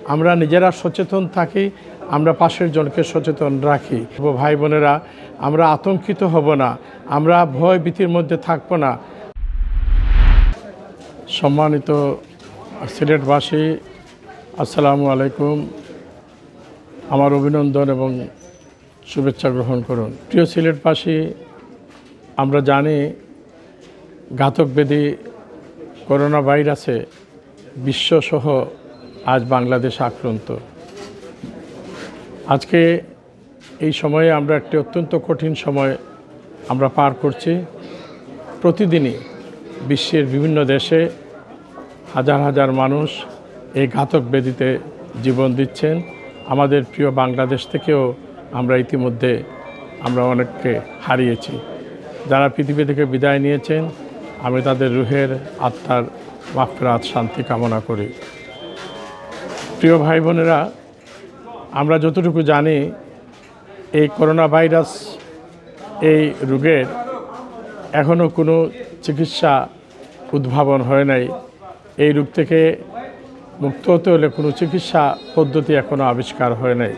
আমরা নিজেরা সচেতন থাকি, আমরা পাশের জনকে সচেতন রাখি। ভাই বোনেরা, আমরা আতঙ্কিত হব না, আমরা ভয় ভীতির মধ্যে থাকব না। সম্মানিত সিলেটবাসী, আসসালামু আলাইকুম। আমার অভিনন্দন এবং শুভেচ্ছা গ্রহণ করুন। প্রিয় সিলেটবাসী, আমরা জানি ঘাতক ব্যাধি করোনা ভাইরাসে বিশ্বসহ আজ বাংলাদেশ আক্রান্ত। আজকে এই সময়ে আমরা একটি অত্যন্ত কঠিন সময় আমরা পার করছি। প্রতিদিনই বিশ্বের বিভিন্ন দেশে হাজার হাজার মানুষ এই ঘাতক ব্যাধিতে জীবন দিচ্ছেন। আমাদের প্রিয় বাংলাদেশ থেকেও আমরা ইতিমধ্যে অনেককে হারিয়েছি। যারা পৃথিবী থেকে বিদায় নিয়েছেন, আমি তাদের রুহের আত্মার মাগফিরাত শান্তি কামনা করি। প্রিয় ভাই বোনেরা, আমরা যতটুকু জানি এই করোনা ভাইরাস এই রোগের এখনও কোনো চিকিৎসা উদ্ভাবন হয় নাই। এই রোগ থেকে মুক্ত হতে হলে কোনো চিকিৎসা পদ্ধতি এখনও আবিষ্কার হয় নাই।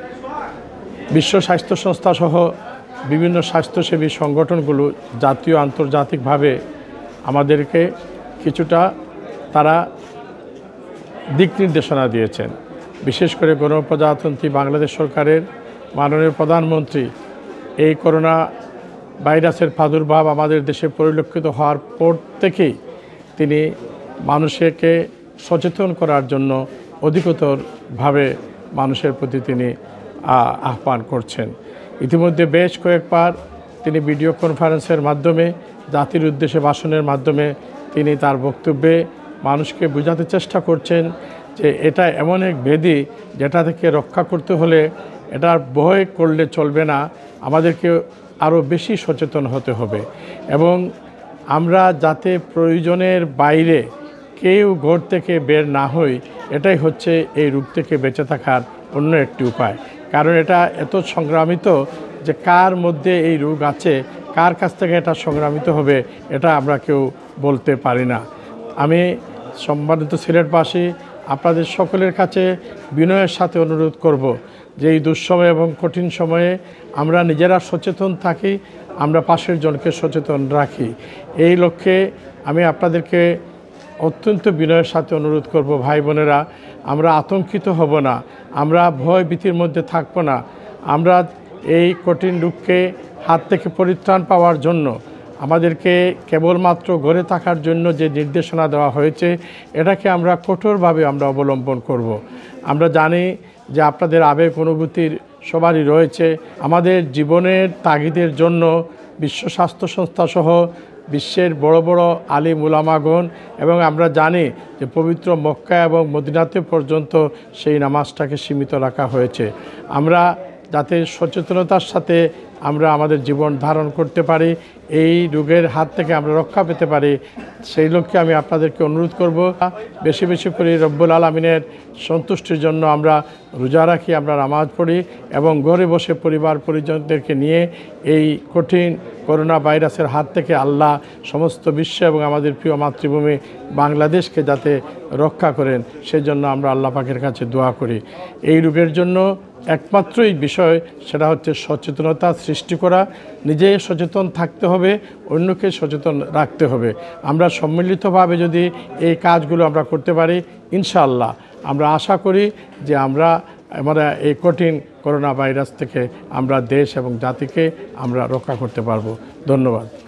বিশ্ব স্বাস্থ্য সংস্থা সহ বিভিন্ন স্বাস্থ্যসেবী সংগঠনগুলো জাতীয় আন্তর্জাতিকভাবে আমাদেরকে কিছুটা তারা দিক নির্দেশনা দিয়েছেন। বিশেষ করে গণপ্রজাতন্ত্রী বাংলাদেশ সরকারের মাননীয় প্রধানমন্ত্রী এই করোনা ভাইরাসের প্রাদুর্ভাব আমাদের দেশে পরিলক্ষিত হওয়ার পর থেকেই তিনি মানুষকে সচেতন করার জন্য অধিকতরভাবে মানুষের প্রতি তিনি আহ্বান করছেন। ইতিমধ্যে বেশ কয়েকবার তিনি ভিডিও কনফারেন্সের মাধ্যমে জাতির উদ্দেশ্যে ভাষণের মাধ্যমে তিনি তার বক্তব্যে মানুষকে বোঝাতে চেষ্টা করছেন যে এটা এমন এক ব্যাধি যেটা থেকে রক্ষা করতে হলে এটার ভয় করলে চলবে না, আমাদেরকে আরও বেশি সচেতন হতে হবে এবং আমরা যাতে প্রয়োজনের বাইরে কেউ ঘর থেকে বের না হই, এটাই হচ্ছে এই রোগ থেকে বেঁচে থাকার অন্য একটি উপায়। কারণ এটা এত সংক্রামিত যে কার মধ্যে এই রোগ আছে, কার কাছ থেকে এটা সংক্রামিত হবে, এটা আমরা কেউ বলতে পারি না। আমি সম্মানিত সিলেটবাসী, আপনাদের সকলের কাছে বিনয়ের সাথে অনুরোধ করব যে এই দুঃসময় এবং কঠিন সময়ে আমরা নিজেরা সচেতন থাকি, আমরা পাশের জনকে সচেতন রাখি। এই লক্ষ্যে আমি আপনাদেরকে অত্যন্ত বিনয়ের সাথে অনুরোধ করব, ভাই বোনেরা, আমরা আতঙ্কিত হব না, আমরা ভয় ভীতির মধ্যে থাকব না। আমরা এই কঠিন রোগকে হাত থেকে পরিত্রাণ পাওয়ার জন্য আমাদেরকে কেবলমাত্র ঘরে থাকার জন্য যে নির্দেশনা দেওয়া হয়েছে, এটাকে আমরা কঠোরভাবে আমরা অবলম্বন করব। আমরা জানি যে আপনাদের আবেগ অনুভূতির সবারই রয়েছে। আমাদের জীবনের তাগিদের জন্য বিশ্ব স্বাস্থ্য সংস্থা সহ বিশ্বের বড় বড় আলিম উলামাগণ এবং আমরা জানি যে পবিত্র মক্কা এবং মদিনাতে পর্যন্ত সেই নামাজটাকে সীমিত রাখা হয়েছে। আমরা যাতে সচেতনতার সাথে আমরা আমাদের জীবন ধারণ করতে পারি, এই রোগের হাত থেকে আমরা রক্ষা পেতে পারি, সেই লক্ষ্যে আমি আপনাদেরকে অনুরোধ করব, বেশি বেশি করে রব্বুল আলামিনের সন্তুষ্টির জন্য আমরা রোজা রাখি, আমরা নামাজ পড়ি এবং ঘরে বসে পরিবার পরিজনদেরকে নিয়ে এই কঠিন করোনা ভাইরাসের হাত থেকে আল্লাহ সমস্ত বিশ্ব এবং আমাদের প্রিয় মাতৃভূমি বাংলাদেশকে যাতে রক্ষা করেন, সেজন্য আমরা আল্লাহ পাকের কাছে দোয়া করি। এই রোগের জন্য একমাত্রই বিষয় সেটা হচ্ছে সচেতনতা সৃষ্টি করা। নিজে সচেতন থাকতে হবে, অন্যকে সচেতন রাখতে হবে। আমরা সম্মিলিতভাবে যদি এই কাজগুলো আমরা করতে পারি, ইনশাআল্লাহ আমরা আশা করি যে আমরা এই কঠিন করোনা ভাইরাস থেকে আমরা দেশ এবং জাতিকে আমরা রক্ষা করতে পারবো। ধন্যবাদ।